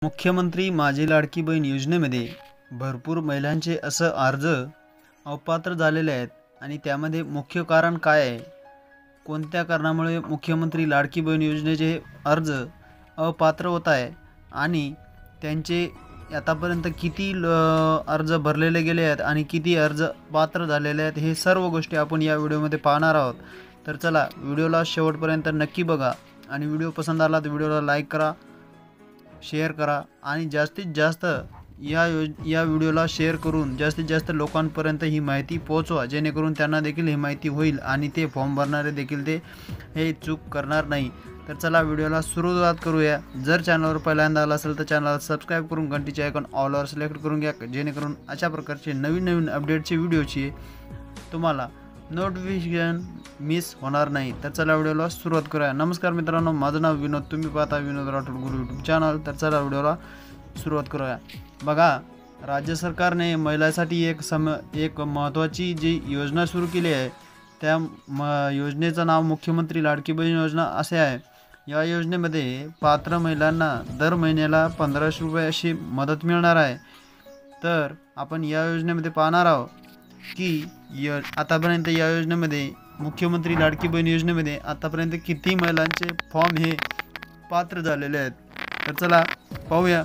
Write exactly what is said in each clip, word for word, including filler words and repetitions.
मुख्यमंत्री माझी लाडकी बहीण योजनेमध्ये भरपूर महिलांचे असं अर्ज अपात्र झालेले आहेत आणि त्यामध्ये मुख्य कारण काय आहे, कोणत्या कारणामुळे मुख्यमंत्री लाडकी बहीण योजनेचे अर्ज अपात्र होत आहे आणि त्यांचे आतापर्यंत किती अर्ज भरलेले गेले आहेत आणि किती अर्ज पात्र झालेले आहेत, हे सर्व गोष्टी आपण या व्हिडिओमध्ये पाहणार आहोत। तर चला व्हिडिओला शेवटपर्यंत नक्की बघा आणि व्हिडिओ पसंत आला तर व्हिडिओला लाईक करा, शेअर करा आणि जास्तीत जास्त या योज या व्हिडिओला शेअर करून जास्तीत जास्त लोकांपर्यंत ही माहिती पोहोचवा, जेणेकरून त्यांना देखील ही माहिती होईल आणि ते फॉर्म भरणारे देखील ते हे चूक करणार नाही। तर चला व्हिडिओला सुरुवात करूया। जर चॅनलवर पहिल्यांदा आला असेल तर चॅनलला सबस्क्राईब करून घंटीचे आयकॉन ऑलवर सिलेक्ट करून घ्या, जेणेकरून अशा प्रकारचे नवीन नवीन अपडेटचे व्हिडिओची तुम्हाला नोटिफिकेशन मिस होणार नाही। तर चला व्हिडिओला सुरुवात करूया। नमस्कार मित्रांनो, माझं नाव विनोद, तुम्ही पाहता विनोद राठोड गुरु यूट्यूब चॅनल। तर चला व्हिडिओला सुरुवात करूया। बघा, राज्य सरकारने महिलांसाठी एक सम एक महत्त्वाची जी योजना सुरू केली आहे, त्या म योजनेचं नाव मुख्यमंत्री लाडकी बहीण योजना असे आहे। या योजनेमध्ये पात्र महिलांना दर महिन्याला पंधराशे रुपये अशी मदत मिळणार आहे। तर आपण या योजनेमध्ये पाहणार आहोत की य आतापर्यंत या योजनेमध्ये मुख्यमंत्री लाडकी बहीण योजनेमध्ये आतापर्यंत किती महिलांचे फॉर्म हे पात्र झालेले आहेत। तर चला पाहूया।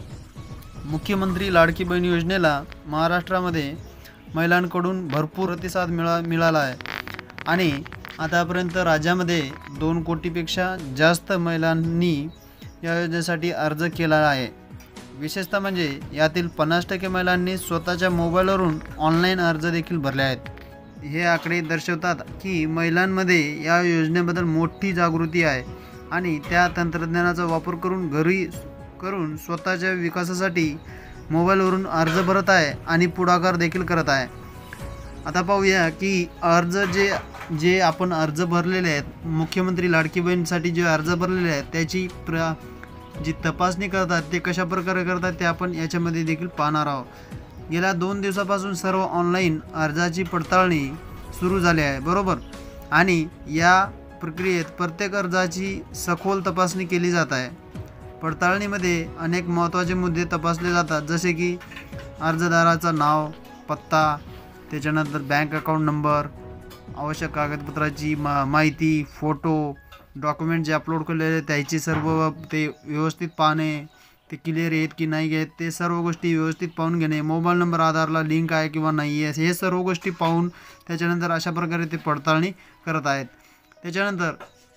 मुख्यमंत्री लाडकी बहीण योजनेला महाराष्ट्रामध्ये महिलांकडून भरपूर प्रतिसाद मिळा मिळाला आहे आणि आतापर्यंत राज्यामध्ये दोन कोटीपेक्षा जास्त महिलांनी या योजनेसाठी अर्ज केला आहे। विशेषतः म्हणजे यातील पन्नास टक्के महिलांनी स्वतःच्या मोबाईलवरून ऑनलाईन अर्ज देखील भरले आहेत। हे आकडे दर्शवतात की महिलांमध्ये या योजनेबद्दल मोठी जागृती आहे आणि त्या तंत्रज्ञानाचा वापर करून घरी करून स्वतःच्या विकासासाठी मोबाईलवरून अर्ज भरत आहे आणि पुढाकार देखील करत आहे। आता पाहूया की अर्ज जे जे आपण अर्ज भरलेले आहेत, मुख्यमंत्री लाडकी बहीणसाठी जे अर्ज भरलेले आहेत त्याची प्र जी तपासणी करतात ते कशा प्रकारे करतात ते आपण याच्यामध्ये देखील पाहणार आहोत। गेल्या दोन दिवसापासून सर्व ऑनलाईन अर्जाची पडताळणी सुरू झाली आहे, बरोबर, आणि या प्रक्रियेत प्रत्येक अर्जाची सखोल तपासणी केली जात आहे। पडताळणीमध्ये अनेक महत्त्वाचे मुद्दे तपासले जातात, जसे की अर्जदाराचं नाव, पत्ता, त्याच्यानंतर बँक अकाउंट नंबर, आवश्यक कागदपत्राची मा माहिती, फोटो, डॉक्युमेंट जे अपलोड केलेले त्याची सर्व ते व्यवस्थित पाहणे, ते क्लिअर आहेत की नाही आहेत ते सर्व गोष्टी व्यवस्थित पाहून घेणे, मोबाईल नंबर आधारला लिंक आहे किंवा नाही आहे हे सर्व गोष्टी पाहून त्याच्यानंतर अशा प्रकारे ते पडताळणी करत आहेत। त्याच्यानंतर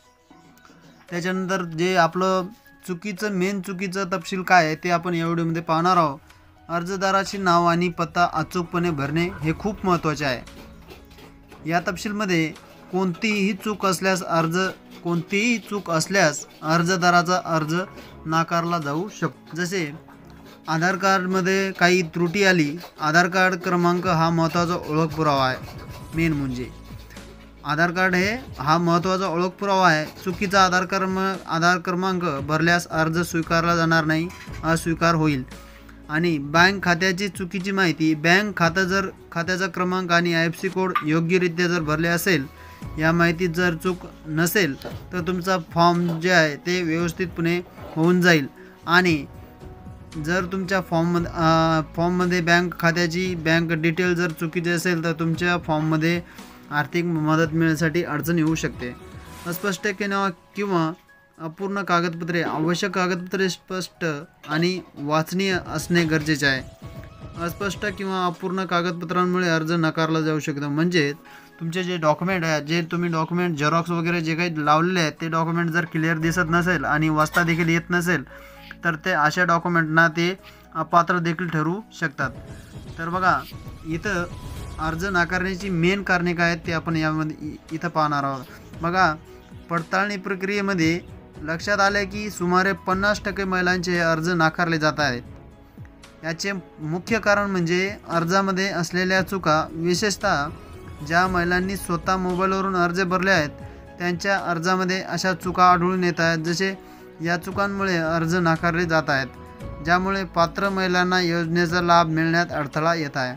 त्याच्यानंतर जे आपलं चुकीचं मेन चुकीचं तपशील काय आहे ते आपण या व्हिडिओमध्ये पाहणार आहोत। अर्जदाराचे नाव आणि पत्ता अचूकपणे भरणे हे खूप महत्त्वाचे आहे। या तपशीलमध्ये कोणतीही चूक असल्यास अर्ज कोणतीही चूक असल्यास अर्जदाराचा अर्ज नाकारला जाऊ शकतो। जसे आधार कार्डमध्ये काही त्रुटी आली, आधार कार्ड क्रमांक हा महत्त्वाचा ओळख पुरावा आहे। मेन म्हणजे आधार कार्ड हे हा महत्त्वाचा ओळख पुरावा आहे। चुकीचा आधार क्रम आधार क्रमांक भरल्यास अर्ज स्वीकारला जाणार नाही, अस्वीकार होईल। आणि बँक खात्याची चुकीची माहिती, बँक खातं जर खात्याचा क्रमांक आणि आय एफ सी कोड योग्यरित्या जर भरले असेल, या माहितीत जर चूक नसेल तर तुमचा फॉर्म जे आहे ते व्यवस्थितपणे होऊन जाईल। आणि जर तुमच्या फॉर्ममध्ये फॉर्ममध्ये बँक खात्याची बँक डिटेल जर चुकीची असेल तर तुमच्या फॉर्ममध्ये आर्थिक मदत मिळण्यासाठी अडचण येऊ शकते। अस्पष्ट किंवा किंवा अपूर्ण कागदपत्रे, आवश्यक कागदपत्रे स्पष्ट आणि वाचनीय असणे गरजेचे आहे। अस्पष्ट किंवा अपूर्ण कागदपत्रांमुळे अर्ज नकारला जाऊ शकतो। म्हणजे तुमचे जे डॉक्युमेंट आहे, जे तुम्ही डॉक्युमेंट झेरॉक्स वगैरे जे काही लावलेले आहेत ते डॉक्युमेंट जर क्लिअर दिसत नसेल आणि वाचता देखील येत नसेल तर ते अशा डॉक्युमेंटना ते अपात्र देखील ठरू शकतात। तर बघा, इथं अर्ज नाकारण्याची मेन कारणे काय आहेत ते आपण यामध्ये इथं पाहणार आहोत। बघा, पडताळणी प्रक्रियेमध्ये लक्षात आले की सुमारे पन्नास टक्के महिलांचे अर्ज नाकारले जात आहेत। याचे मुख्य कारण म्हणजे अर्जामध्ये असलेल्या चुका, विशेषतः ज्या महिलांनी स्वतः मोबाईलवरून अर्ज भरले आहेत त्यांच्या अर्जामध्ये अशा चुका आढळून येत आहेत। जसे या चुकांमुळे अर्ज नाकारले जात आहेत, ज्यामुळे पात्र महिलांना योजनेचा लाभ मिळण्यात अडथळा येत आहे।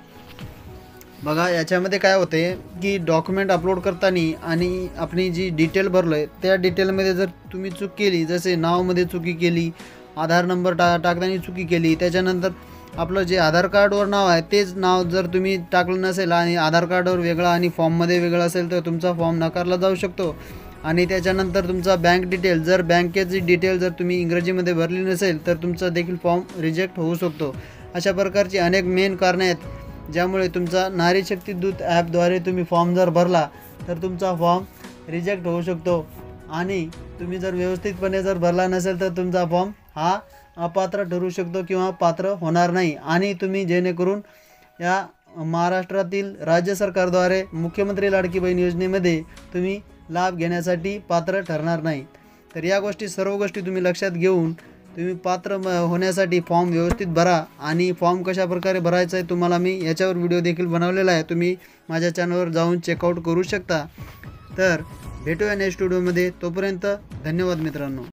बघा, याच्यामध्ये काय होते की डॉक्युमेंट अपलोड करताना आणि आपली जी डिटेल भरलं आहे त्या डिटेलमध्ये जर तुम्ही चूक केली, जसे नावामध्ये चुकी केली, आधार नंबर टा टाकताना चुकी केली, त्याच्यानंतर आपलं जे आधार कार्डवर नाव आहे तेच नाव जर तुम्ही टाकलं नसेल आणि आधार कार्डवर वेगळं आणि फॉर्ममध्ये वेगळं असेल तर तुमचा फॉर्म नकारला जाऊ शकतो. आणि त्याच्यानंतर तुमचा बँक डिटेल जर बँकेची डिटेल जर तुम्ही इंग्रजीमध्ये भरली नसेल तर तुमचा देखील फॉर्म रिजेक्ट होऊ शकतो. अशा प्रकारची अनेक मेन कारणे आहेत ज्यामुळे तुमचा नारी शक्ती दूत ॲपद्वारे तुम्ही फॉर्म जर भरला तर तुमचा फॉर्म रिजेक्ट होऊ शकतो. आणि तुम्ही जर व्यवस्थितपणे जर भरला नसेल तर तुमचा फॉर्म हा अपात्र ठरू शकतो किंवा पात्र होणार नाही. आणि तुम्ही जेणेकरून या महाराष्ट्रातील राज्य सरकारद्वारे मुख्यमंत्री लाडकी बहीण योजनेमध्ये तुम्ही लाभ घेण्यासाठी पात्र ठरणार नाही. तर या गोष्टी सर्व गोष्टी तुम्ही लक्षात घेऊन तुम्ही पात्र होण्यासाठी फॉर्म व्यवस्थित भरा. आणि फॉर्म कशा प्रकारे भरायचा आहे तुम्हाला मी याच्यावर व्हिडिओ देखील बनवलेला आहे, तुम्ही माझ्या चॅनलवर जाऊन चेकआउट करू शकता. तर भेटूया नेक्स्ट व्हिडिओमध्ये, तोपर्यंत धन्यवाद मित्रांनो.